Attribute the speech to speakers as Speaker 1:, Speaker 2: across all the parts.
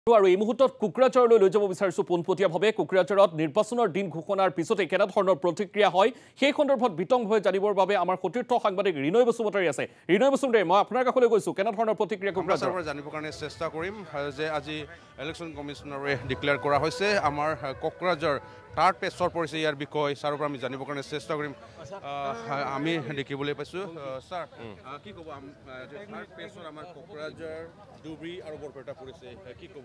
Speaker 1: আৰু এই মুহূৰ্তত কুকৰাঝাৰলৈ লৈ যাব বিচাৰিছো পোনপটীয়াভাৱে কুকৰাঝাৰত নিৰ্বাচনৰ দিন ঘোষণাৰ পিছতে কেনে ধৰণৰ প্ৰতিক্ৰিয়া হয় সেই সন্দৰ্ভত বিতংভাৱে জানিবৰ বাবে আমাৰ সতীৰ্থ সাংবাদিক ৰিনয় বসুমতাৰী আছে ৰিনয় বসুমতাৰী মই আপোনাৰ কাষলৈ গৈছো কেনে ধৰণৰ প্ৰতিক্ৰিয়া কুকৰাঝাৰৰ
Speaker 2: জানিবৰ কাৰণে চেষ্টা কৰিম যে আজি ইলেকশ্যন কমিশনাৰে ডিক্লেয়াৰ কৰা হৈছে আমাৰ কুকৰাঝাৰ টাৰ্ট পেছৰ পৰিছে ইয়াৰ বিষয় ছাৰৰ পৰা আমি জানিবৰ কাৰণে চেষ্টা কৰিম আমি দেখিবলৈ পাইছোঁ ছাৰ কি ক'ব টাৰ্ট পেছৰ আমাৰ কুকৰাঝাৰ ডুবৰি আৰু বৰপেটা পৰিছে কি ক'ব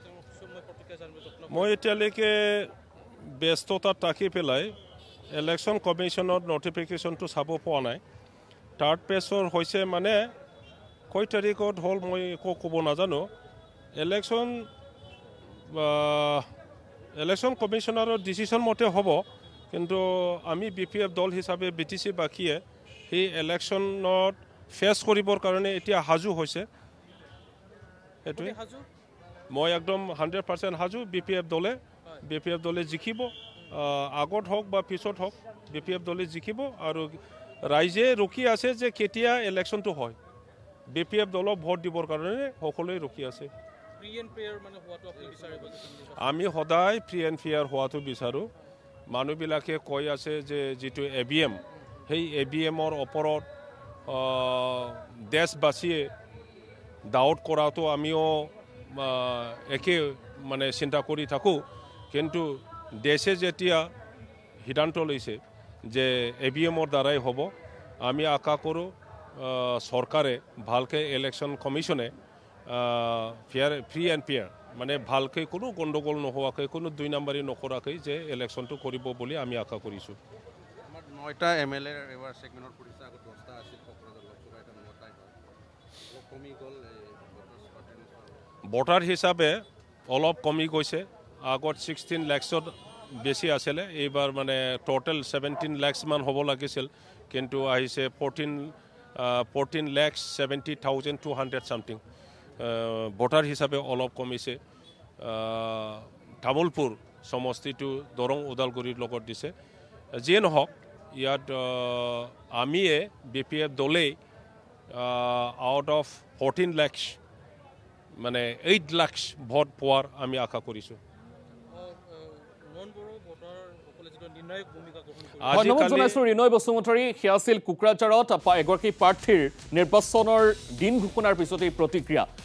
Speaker 3: মই এতিয়ালৈকে ব্যস্ততাত থাকি পেলাই ইলেকশ্যন কমিশ্যনৰ নটিফিকেশ্যনটো চাব পোৱা নাই টাৰ্ট পেছৰ হৈছে মানে কয় তাৰিখত হ'ল মই একো ক'ব নাজানো ইলেকশ্যন কমিশ্যনাৰৰ ডিচিশ্যন মতে হ'ব কিন্তু আমি BPF দল হিচাপে BTC বাকীয়ে সেই ইলেকশ্যনত ফেচ কৰিবৰ কাৰণে এতিয়া সাজু হৈছে এইটোৱে মই একদম 100% সাজু BPF দলে জিকিব আগত হওক বা পিছত হওক BPF দলে জিকিব আৰু ৰাইজে ৰখি আছে যে কেতিয়া ইলেকশ্যনটো হয় BPF দলক ভোট দিবৰ কাৰণে সকলোৱে ৰখি আছে আমি সদায় ফ্ৰী এণ্ড ফেয়াৰ হোৱাটো বিচাৰোঁ মানুহবিলাকে কৈ আছে যে যিটো AVM সেই AVMৰ ওপৰত দেশবাসীয়ে ডাউট কৰাটো আমিও একে মানে চিন্তা কৰি থাকোঁ কিন্তু দেশে যেতিয়া সিদ্ধান্ত লৈছে যে AVMৰ দ্বাৰাই হ'ব আমি আশা কৰোঁ চৰকাৰে ভালকৈ ইলেকশ্যন কমিশ্যনে ফ্ৰী এণ্ড ফেয়াৰ মানে ভালকৈ কোনো গণ্ডগোল নোহোৱাকৈ কোনো দুই নম্বৰী নকৰাকৈ যে ইলেকশ্যনটো কৰিব বুলি আমি আশা কৰিছোঁ
Speaker 2: আমাৰ 9টা MLA এবাৰ ছেগমেণ্টত পৰিছে আগত 10টা আছিল কমি গ'ল
Speaker 3: ভোটাৰ হিচাপে অলপ কমি গৈছে আগত 16 লাখত বেছি আছিলে এইবাৰ মানে টোটেল 17 লাখ মান হ'ব লাগিছিল কিন্তু আহিছে 14,70,200 সামথিং ভোটাৰ হিচাপে অলপ কমিছে তামোলপুৰ সমষ্টিটো দৰং ওদালগুৰিৰ লগত দিছে যিয়ে নহওক ইয়াত আমিয়ে BPF দলেই আউট অফ 14 লাখ মানে 8 লাখ ভোট পোৱাৰ আমি আশা কৰিছোঁ
Speaker 1: ধন্যবাদ জনাইছোঁ ৰিনয় বসুমতাৰী সেয়া আছিল কুকৰাঝাৰত এগৰাকী প্ৰাৰ্থীৰ নিৰ্বাচনৰ দিন ঘোষণাৰ পিছতেই প্ৰতিক্ৰিয়া